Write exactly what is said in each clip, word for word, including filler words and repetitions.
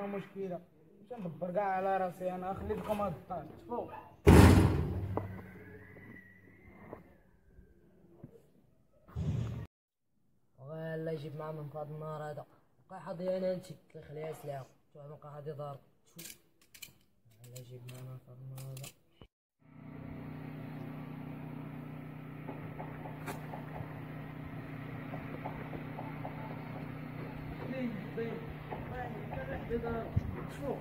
ما مشكله، مش ندبر كاع على راسي انا، خليتكم هاد الطاج فوق. ولا يجيب معاه من فهاد النهار هذا، بقى حاضي انا انت كنخليها سلاعه، شوف بقى حاضي ضارب، شوف ولا يجيب معاه من فهاد النهار هذا. شوف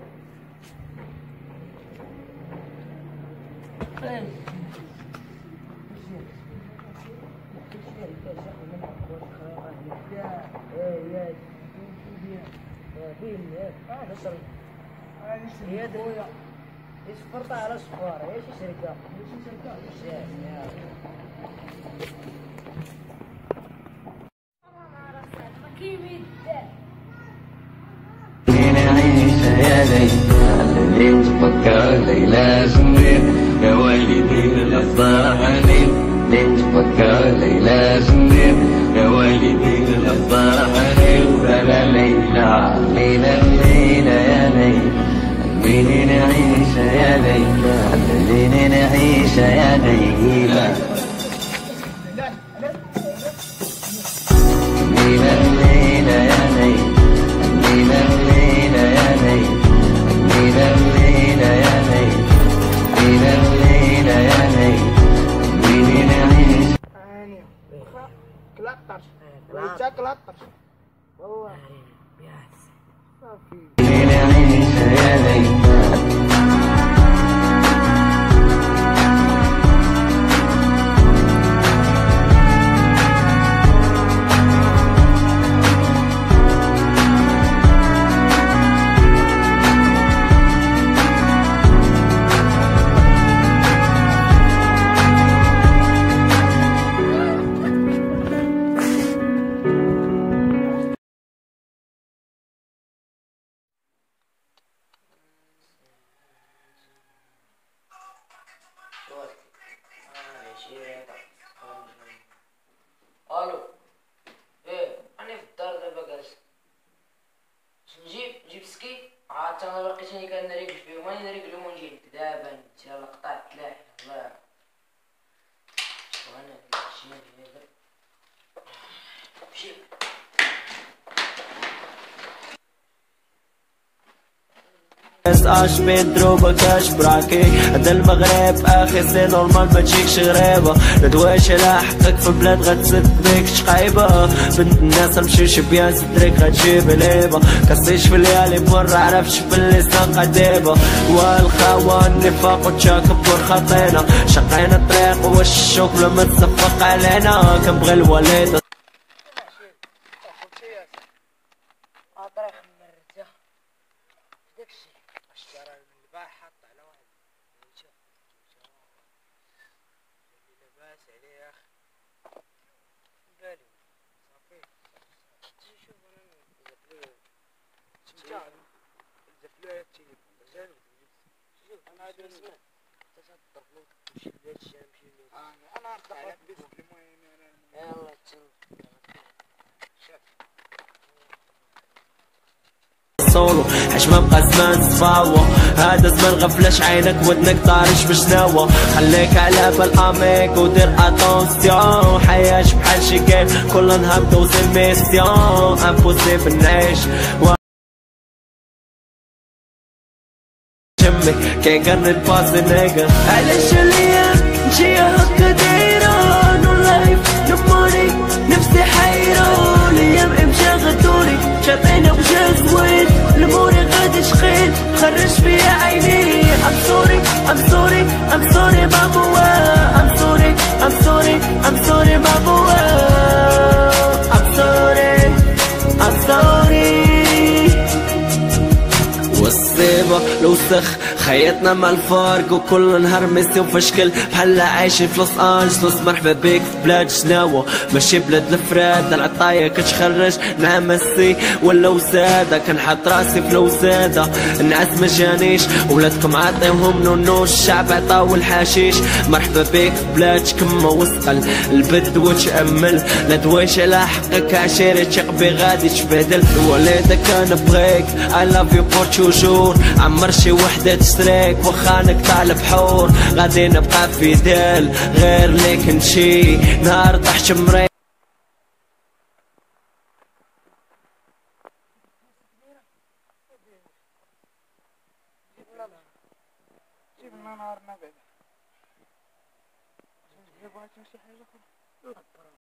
هي خويا ايش فرطة على صفارة، ايش شركة ايش شركة ايش يا ليل تفكر لي لازم يا والدي الأفضل حنين، لين تفكر لي لازم يا والدي الأفضل حنين. ولا ليلى ليلى ليلى يا ليل خليني نعيش يا ليلى، خليني نعيش يا ليلى. ليلى ليلى يا ليل ليلى ليلى يا ليل ليلى ليلى يا ليل ليلى ليلى يا ليل خليني نعيش. هاني واخا كلاطرش وانت كلاطرش والله صافي. خليني نعيش يا ليل الو ايه انا في الدار دابا جالس. نجيب جيب سكي عاد انا باقي تاني كنريقل فيهم، راني نريقلهم ونجي لك دابا انت. يلا قطعت لاح الله وانا جيب جيب اش بين دروبة كاش براكي هدا المغرب اخي سي نورمال ما تجيكش غريبة، ندواش على حقك في بلاد غتسد بيك شقايبة. بنت الناس مشيش بيان ستريك غتجيب ليبة، كسيش في الليالي مرة عرفتش في اللسان قديبة. والخاوة النفاق وتشاكبر خطينا، شقينا الطريق واش الشوك لما تصفق علينا. كنبغي الوالدة اشترى من الباع حط على واحد شوف اللي لاباس عليه يا اخي بالي صافي. شوف انا زفلو تمتع زفلو هادشي مزال. شوف انا هادو نسمع تصدق له شي بلاد الشام شي انا نطلع على بس المهم انا يلا تسول شوف صولو حاش ما بقى زمان صفاوة، هذا زمان غفلش عينك ودنك طارش بشناوة. خليك على بالاميك ودير اتونسيون، حياش بحال شي جيم كل نهار دوزي ميسيون. امبوسيبل نعيش جمي كيقرن باسي نيجا. علاش الايام نجي هكا دايرة نو لايف نو موني نفسي حيرة. الايام امشى غدوني شاطينا وجا زوين الموري غادي شقيل خرج فيا عيني. I'm sorry I'm sorry I'm sorry ماموا I'm sorry I'm sorry I'm sorry ماموا I'm sorry I'm sorry. والصيبة الوسخ خيطنا مع الفرق وكل نهار ميسي وفشكل بحال عايشين في لوس انجلوس. مرحبا بيك في بلاد شناوة ماشي بلاد الفراد، العطايا كتخرج مع ميسي ولا وسادة. كنحط راسي في الوسادة النعاس ما جانيش ولادكم عاطيهم نونوش، الشعب عطاو الحشيش. مرحبا بيك في بلاد كما وثقل البد وتأمل، لا دوايش على حقك عشيري تشقبي غادي تبدل. الوالدة كان بغيك I love you for توجور، عمر شي وحدة تشتريك وخانك طالب حور. غادي نبقى في دال غير ليك نشي نهار طحت مريض. جيب لنا نهارنا بعدا. شي حاجة أخرى.